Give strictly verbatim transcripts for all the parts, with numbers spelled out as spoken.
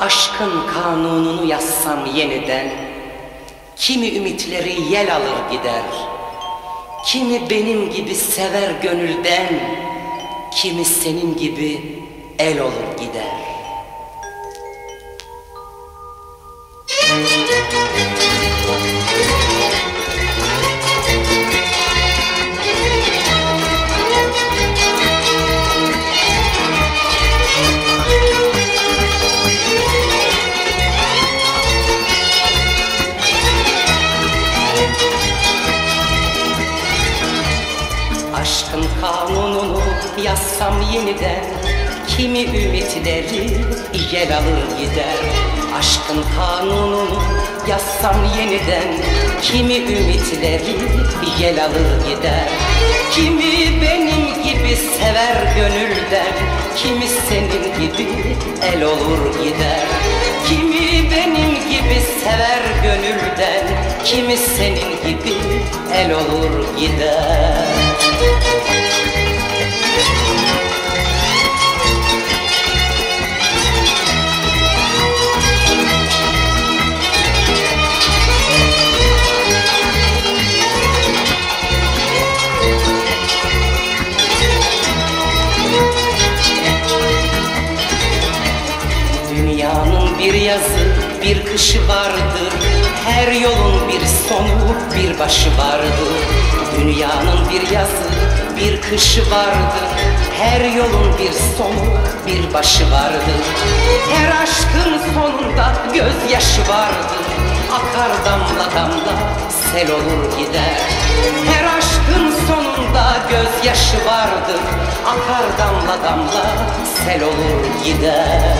Aşkın kanununu yazsam yeniden, kimi ümitleri yel alır gider, kimi benim gibi sever gönülden, kimi senin gibi el olur gider. Aşkın kanununu yazsam yeniden, kimi ümitleri yel alır gider. Aşkın kanununu yazsam yeniden, kimi ümitleri yel alır gider. Kimi benim gibi sever gönülden, kimi senin gibi el olur gider. Kimi benim gibi sever gönülden, kimi senin gibi el olur gider. Dünyanın bir yazı, bir kışı vardır. Her yolun bir sonu, bir başı vardır. Dünyanın bir yazı, bir kışı vardır. Her yolun bir sonu, bir başı vardır. Her aşkın sonunda gözyaşı vardır. Akar damla damla, sel olur gider. Her aşkın sonunda gözyaşı vardır. Akar damla damla, sel olur gider.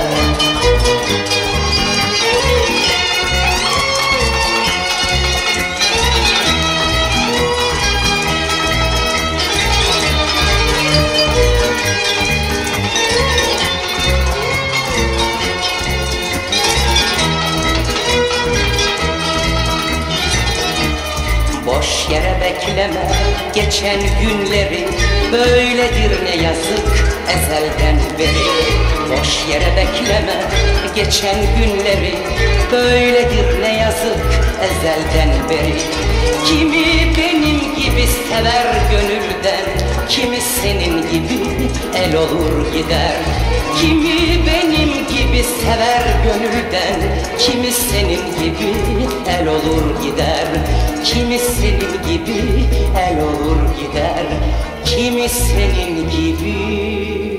Boş yere bekleme geçen günleri, böyledir ne yazık ezelden beri. Boş yere bekleme geçen günleri, böyledir ne yazık ezelden beri. Kimi benim gibi sever gönülden, kimi senin gibi el olur gider. Kimi benim gibi sever gönülden, kimi senin gibi el olur gider. Kimi senin gibi el olur gider, kimi senin gibi